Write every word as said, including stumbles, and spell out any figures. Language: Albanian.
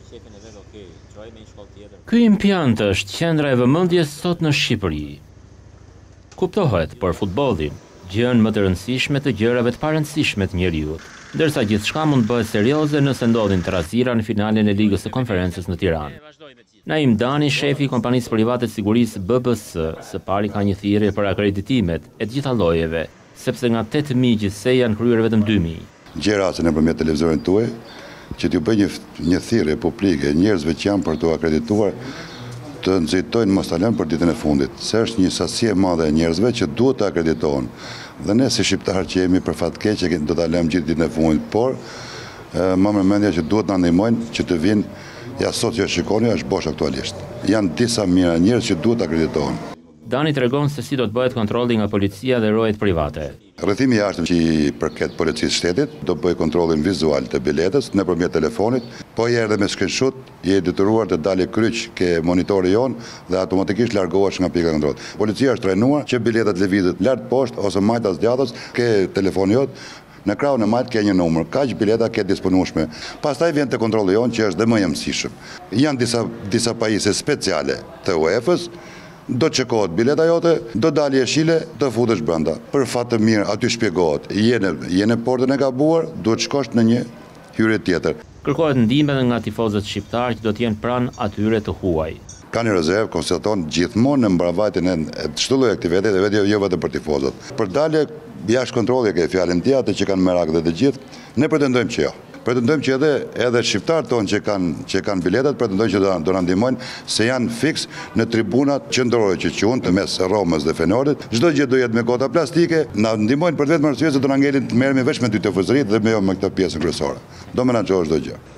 Ky impiant është qendra e vëmendjes sot në Shqipëri. Kuptohet, për futbollin, gjën më të rëndësishme të gjërave të parëndësishme të njeriut, ndërsa gjithçka mund bëhet serioze nëse ndodhin trazira në finalen e Ligës së Konferencës në Tiranë. Naim Dani, shefi i kompanisë private të sigurisë B B S, së pari ka një thirrje për akreditimet e të gjitha llojeve, sepse nga tetë mijë gjithsej janë kryer vetëm dy mijë. Gjera se nëpërmjet televizorit tuaj, që t'ju bëj një, një thirrje publike njerëzve që janë për të akredituar të nxitojnë mos ta lënë për ditën e fundit, se është një sasi e madhe e njerëzve që duhet të akreditohen. Dhe ne si shqiptarë që jemi për fat keq që do ta lëmë gjithë ditën e fundit, por më më mendja që duhet na ndihmojnë që të vinë ja sot që shikoni është bosh aktualisht. Janë disa mijëra njerëz që duhet të akreditohen. Dani tregon se si do të bëhet kontrolli nga policia dhe rojet private. Rrethimi i jashtëm që i përket policisë shtetit do bëj kontrollin vizual të biletës nëpërmjet telefonit, po i erdhe me screenshot, je detyruar të dalë kryq ke monitori jon dhe automatikisht largohesh nga pika e kontrollit. Policia është trajnuar që biletat lëvizet lart poshtë ose majtas djatës ke telefoni jot. Në krahun e majt ke një numër, kaq bileta ke disponueshme. Pastaj vjen te kontrolli jon që është dhe më i mësishëm. Janë disa disa pajisje speciale të UEFA-s. Do të çekohet bileta jote, do dalë jeshile, do futesh brenda. Për fat të mirë, aty shpjegohet, je në je në portën e gabuar, duhet shkosh në një hyrje tjetër. Kërkohet ndihmë edhe nga tifozët shqiptarë që do të jenë pranë atyre të huaj. Ka një rezervë, konstaton gjithmonë në mbarvajtjen e çdo lloji aktiviteti dhe vetë jo vetëm për tifozët. Për dalje jashtë kontrollit ke fjalën tjetër atë që kanë merak dhe të gjithë, ne pretendojmë që jo. Pretendojmë që edhe edhe shqiptarët tonë që kanë që kanë biletat pretendojnë që do, do na ndihmojnë se janë fiks në tribunat qendrore që quhen të mes Romës dhe Fenorit. Çdo gjë do jetë me kota plastike, na ndihmojnë për vetëm arsye se do na ngelin të merremi vetëm me dy tifozërit dhe me jo me këtë pjesën kryesore. Do menaxhosh çdo gjë.